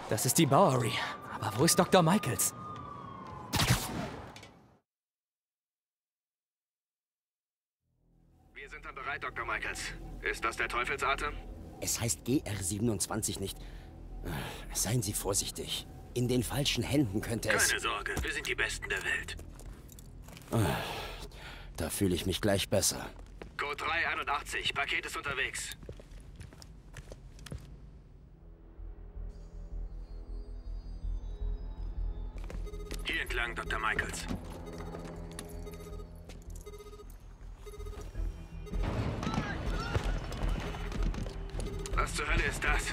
Das ist die Bowery. Aber wo ist Dr. Michaels? Wir sind dann bereit, Dr. Michaels. Ist das der Teufelsatem? Es heißt GR27 nicht. Seien Sie vorsichtig. In den falschen Händen könnte es... Keine Sorge, wir sind die Besten der Welt. Da fühle ich mich gleich besser. Code 381, Paket ist unterwegs. Hier entlang, Dr. Michaels. Was zur Hölle ist das?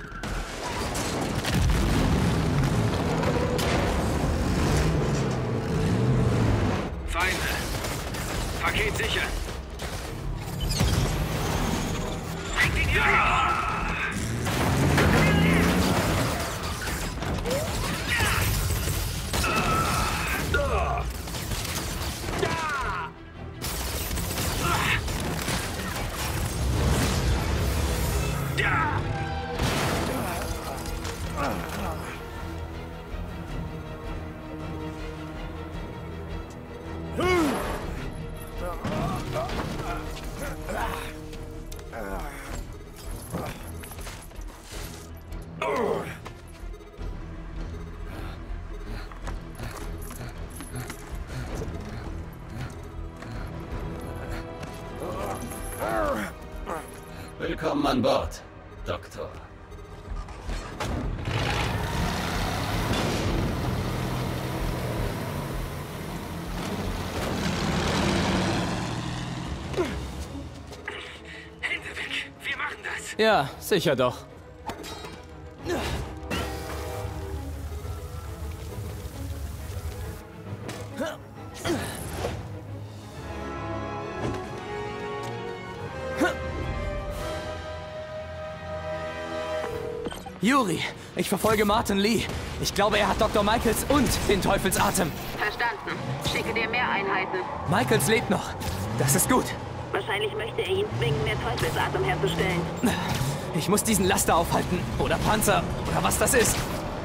Feinde. Paket sicher. Bringt ihn hier! Willkommen an Bord, Doktor. Hände weg! Wir machen das! Ja, sicher doch. Yuri, ich verfolge Martin Lee. Ich glaube, er hat Dr. Michaels und den Teufelsatem. Verstanden. Schicke dir mehr Einheiten. Michaels lebt noch. Das ist gut. Wahrscheinlich möchte er ihn zwingen, mehr Teufelsatem herzustellen. Ich muss diesen Laster aufhalten. Oder Panzer. Oder was das ist.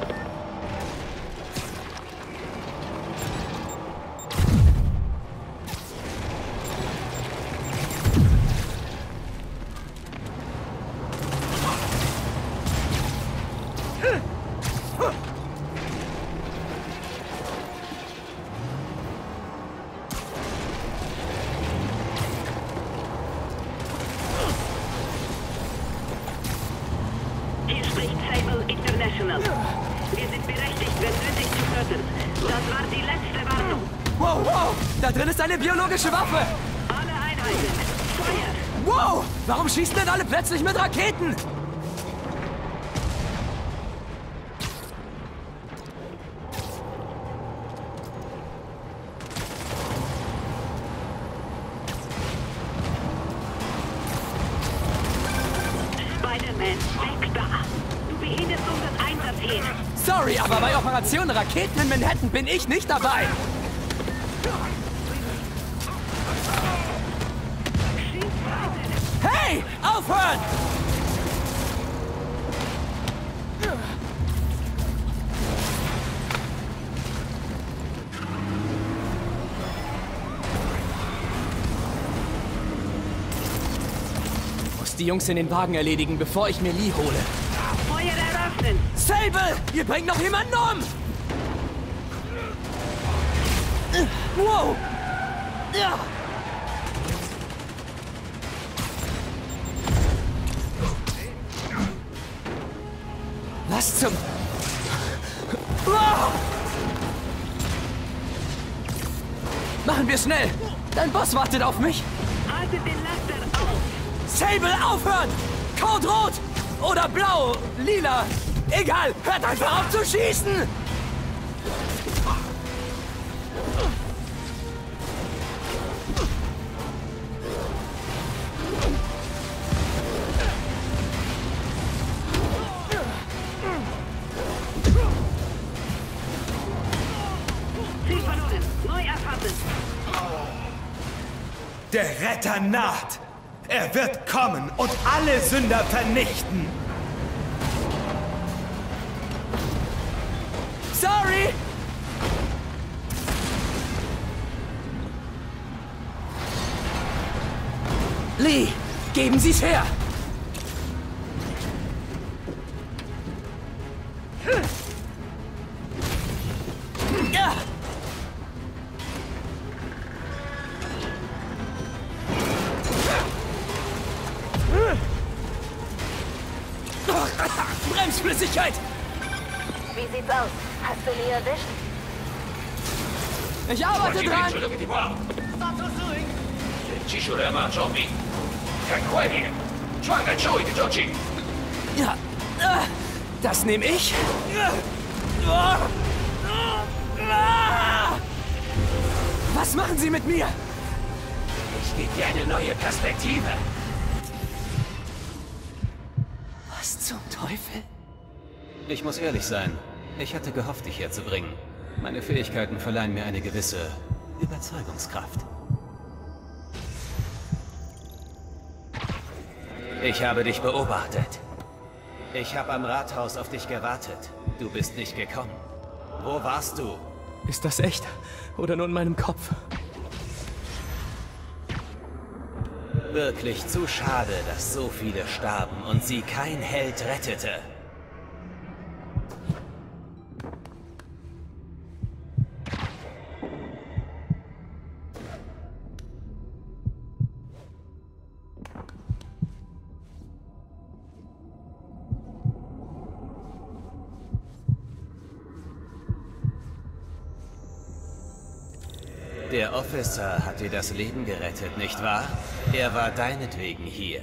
Hier spricht Sable International. Wir sind berechtigt, wenn nötig zu töten. Das war die letzte Warnung. Wow, wow! Da drin ist eine biologische Waffe! Alle Einheiten. Feuer! Wow! Warum schießen denn alle plötzlich mit Raketen? Spider-Man, weg da! Du behinderst unseren Einsatz hier. Sorry, aber bei Operation Raketen in Manhattan bin ich nicht dabei. Hey! Aufhören! Ich muss die Jungs in den Wagen erledigen, bevor ich mir Lee hole. Feuer eröffnen! Sable! Ihr bringt noch jemanden um! Wow! Ja! Was zum... Ah! Machen wir schnell! Dein Boss wartet auf mich! Haltet den Laster auf! Sable, aufhören! Code rot! Oder blau, lila! Egal! Hört einfach auf zu schießen! Ziel verloren! Neu erfassen! Der Retter naht! Er wird kommen und alle Sünder vernichten! Sorry! Lee, geben Sie's her! Ja! Bremsflüssigkeit! Wie sieht's aus? Hast du Lee erwischt? Ich arbeite dran! Ja, das nehme ich. Was machen Sie mit mir? Ich gebe dir eine neue Perspektive. Was zum Teufel? Ich muss ehrlich sein. Ich hatte gehofft, dich herzubringen. Meine Fähigkeiten verleihen mir eine gewisse Überzeugungskraft. Ich habe dich beobachtet. Ich habe am Rathaus auf dich gewartet. Du bist nicht gekommen. Wo warst du? Ist das echt? Oder nur in meinem Kopf? Wirklich zu schade, dass so viele starben und sie kein Held rettete. Der Officer hat dir das Leben gerettet, nicht wahr? Er war deinetwegen hier.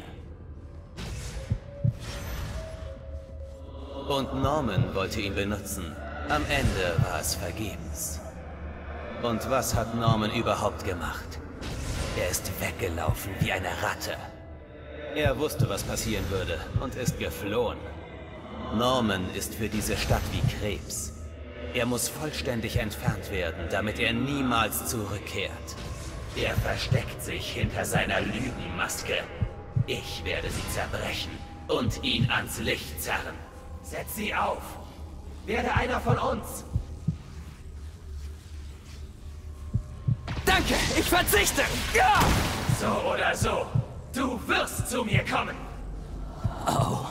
Und Norman wollte ihn benutzen. Am Ende war es vergebens. Und was hat Norman überhaupt gemacht? Er ist weggelaufen wie eine Ratte. Er wusste, was passieren würde und ist geflohen. Norman ist für diese Stadt wie Krebs. Er muss vollständig entfernt werden, damit er niemals zurückkehrt. Er versteckt sich hinter seiner Lügenmaske. Ich werde sie zerbrechen und ihn ans Licht zerren. Setz sie auf! Werde einer von uns! Danke, ich verzichte! Ja! So oder so, du wirst zu mir kommen! Oh.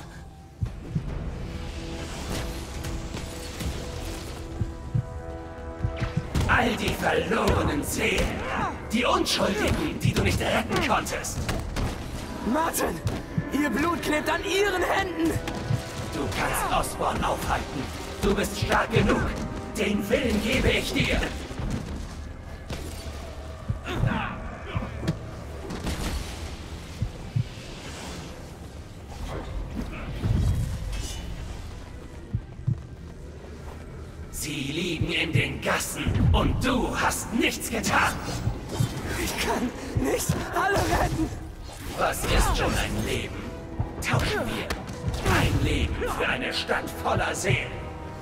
All die verlorenen Seelen, die Unschuldigen, die du nicht retten konntest. Martin, ihr Blut klebt an Ihren Händen! Du kannst Osborn aufhalten. Du bist stark genug. Den Willen gebe ich dir. Sie liegen in den Gassen und du hast nichts getan. Ich kann nicht alle retten! Was ist schon ein Leben? Tauschen wir. Ein Leben für eine Stadt voller Seelen.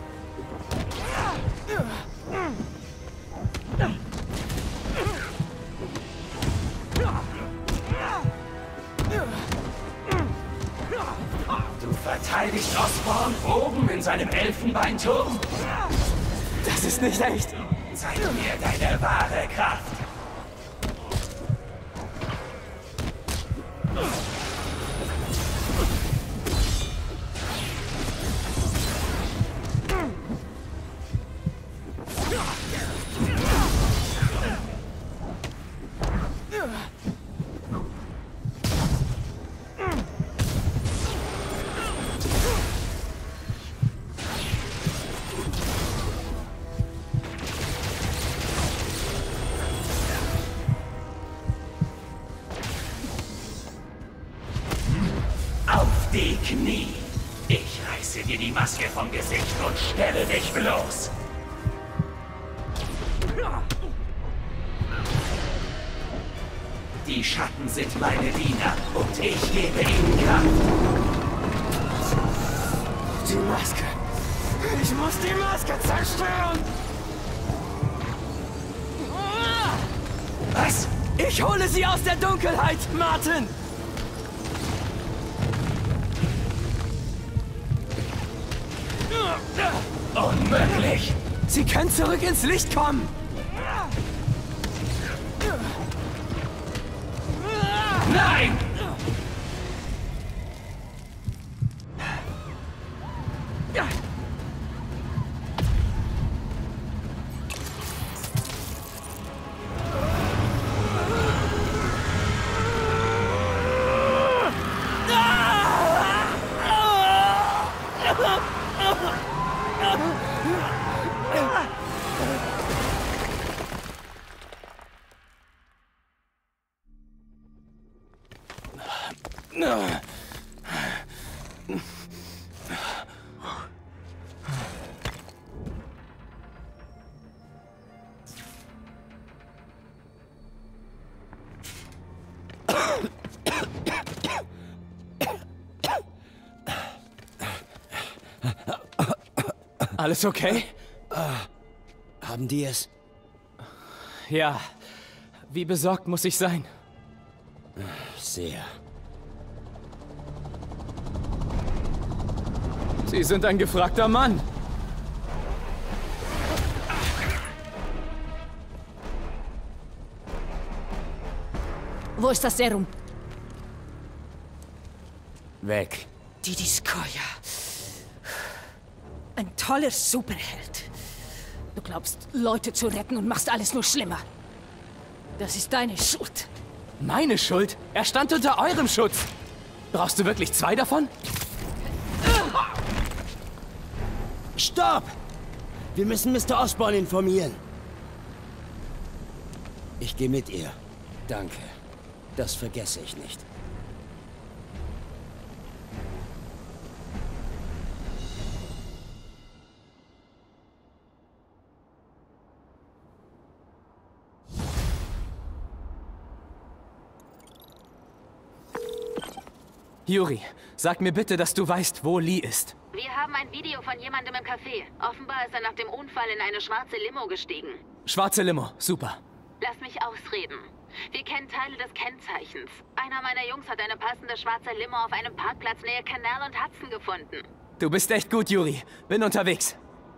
Du verteidigst Osborn oben in seinem Elfenbeinturm? Das ist nicht echt! Zeig mir deine wahre Kraft. Die Knie. Ich reiße dir die Maske vom Gesicht und stelle dich bloß. Die Schatten sind meine Diener und ich gebe ihnen Kraft. Die Maske! Ich muss die Maske zerstören! Was? Ich hole sie aus der Dunkelheit, Martin! Unmöglich! Sie können zurück ins Licht kommen! Nein! Alles okay? Haben die es? Ja. Wie besorgt muss ich sein? Sehr. Sie sind ein gefragter Mann. Wo ist das Serum? Weg. Didiskoja. Ein toller Superheld. Du glaubst, Leute zu retten und machst alles nur schlimmer. Das ist deine Schuld. Meine Schuld? Er stand unter eurem Schutz. Brauchst du wirklich 2 davon? Stopp! Wir müssen Mr. Osborn informieren. Ich gehe mit ihr. Danke. Das vergesse ich nicht. Yuri, sag mir bitte, dass du weißt, wo Lee ist. Wir haben ein Video von jemandem im Café. Offenbar ist er nach dem Unfall in eine schwarze Limo gestiegen. Schwarze Limo, super. Lass mich ausreden. Wir kennen Teile des Kennzeichens. Einer meiner Jungs hat eine passende schwarze Limo auf einem Parkplatz nähe Canal und Hudson gefunden. Du bist echt gut, Yuri. Bin unterwegs.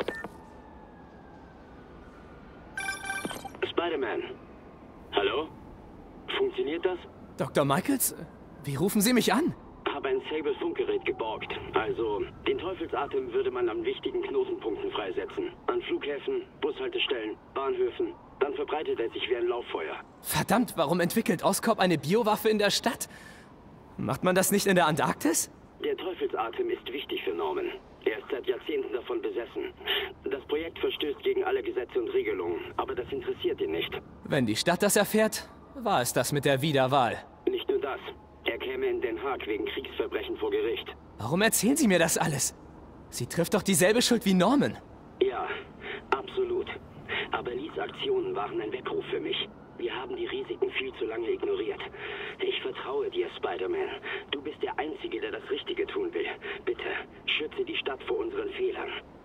Spider-Man. Hallo? Funktioniert das? Dr. Michaels? Wie rufen Sie mich an? Habe ein Sable-Funkgerät geborgt. Also, den Teufelsatem würde man an wichtigen Knotenpunkten freisetzen. An Flughäfen, Bushaltestellen, Bahnhöfen. Dann verbreitet er sich wie ein Lauffeuer. Verdammt, warum entwickelt Oscorp eine Biowaffe in der Stadt? Macht man das nicht in der Antarktis? Der Teufelsatem ist wichtig für Norman. Er ist seit Jahrzehnten davon besessen. Das Projekt verstößt gegen alle Gesetze und Regelungen, aber das interessiert ihn nicht. Wenn die Stadt das erfährt, war es das mit der Wiederwahl. Nicht nur das. Er käme in Den Haag wegen Kriegsverbrechen vor Gericht. Warum erzählen Sie mir das alles? Sie trifft doch dieselbe Schuld wie Norman. Ja, absolut. Aber Lees Aktionen waren ein Weckruf für mich. Wir haben die Risiken viel zu lange ignoriert. Ich vertraue dir, Spider-Man. Du bist der Einzige, der das Richtige tun will. Bitte, schütze die Stadt vor unseren Fehlern.